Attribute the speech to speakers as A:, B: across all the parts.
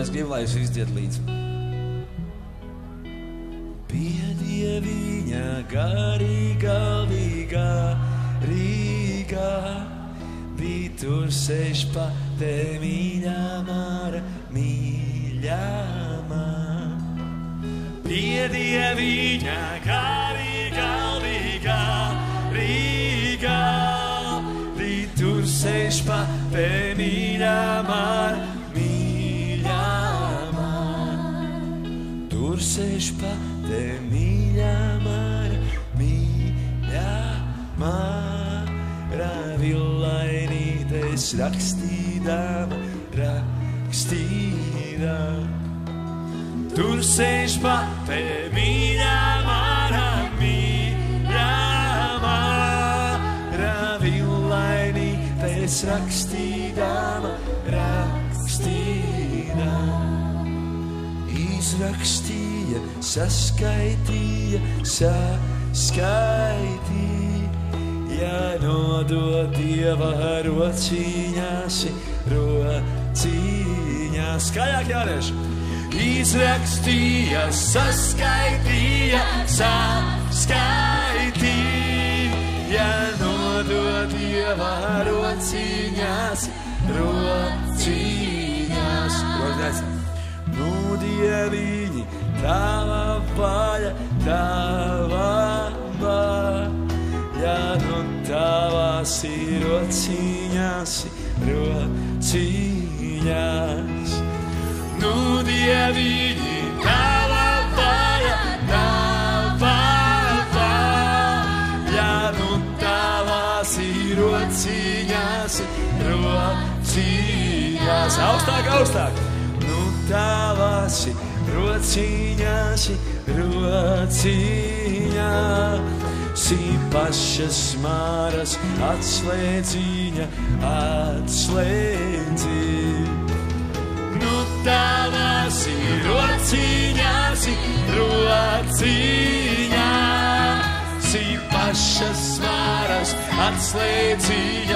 A: es gribu, lai jūs izdzied līdzi. Piedie viņa garīgā līgā Rīgā, bija tur sēž pa te mīļā māra, mīļā māra. Piedie viņa garīgā līgā Rīgā, bija tur sēž pa te mīļā māra, mīļā māra. Tur sēž pa te mīļā māra, mīļā māra. Villainītes rakstīdama, Tur sēž pa te mīļā māra, mīļā māra. Villainītes rakstīdama, izrakstīja, saskaitīja, nodod Dieva rociņās, skaļāk jārieši. Izrakstīja, saskaitīja, nodod Dieva rociņās. Nu, Dieviņi, tava vaļa, nu tavās ir rociņās. Nu, Dieviņi, tava vaļa, nu tavās ir rociņās. Augstāk. Nu tavās ir rociņās, pašas māras atslēdziņa. Nu tavās ir rociņās, pašas māras atslēdziņa.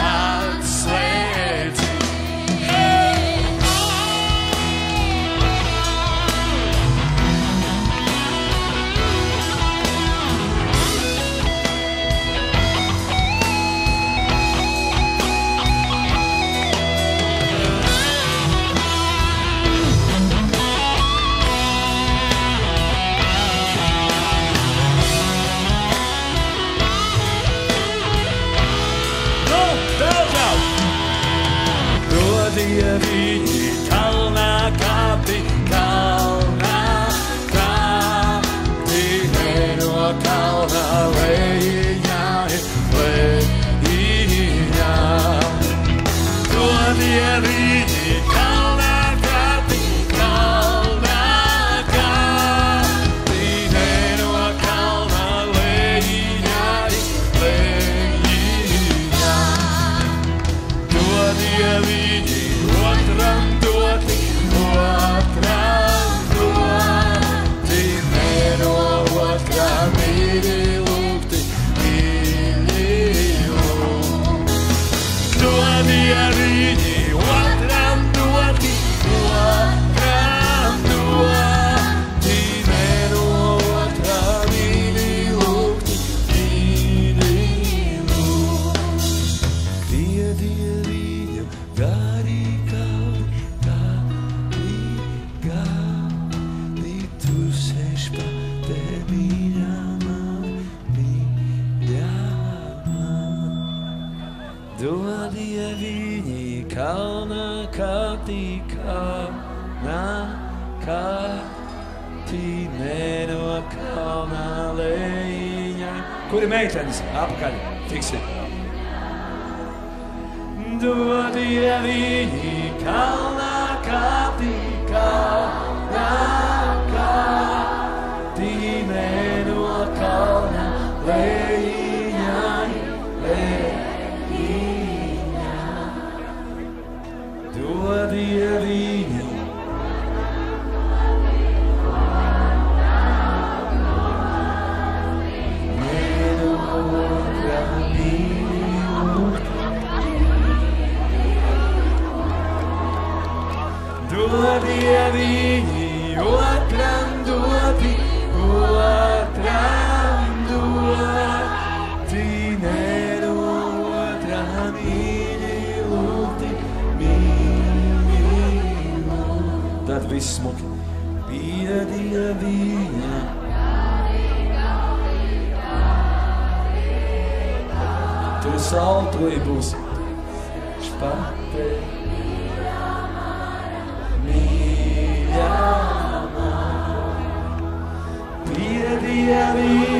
A: Dieviņi, kalnā kāpti, ne no kalna lejiņā. To Dieviņi, kalnā kāpti, ne no kalna lejiņā. To Dieviņi, otram doti, ne no otrā mīļi lūgti, To Dieviņi, otram doti, ne no otrā mīļi lūgti, Tie Dieviņa garīgā tur sēž pa te mīļā māra. Do Dieviņi, kalnā kāpti, ne no kalna lejiņā. Kur ir meitenes? Apakaļ, fiksi. Do Dieviņi, kalnā kāpti, ne no kalna lejiņā. Do Dieviņi, Do viss smuki. Piedie viņa. Tur saltoji būs. Špate. Mīļā man. Piedie viņa.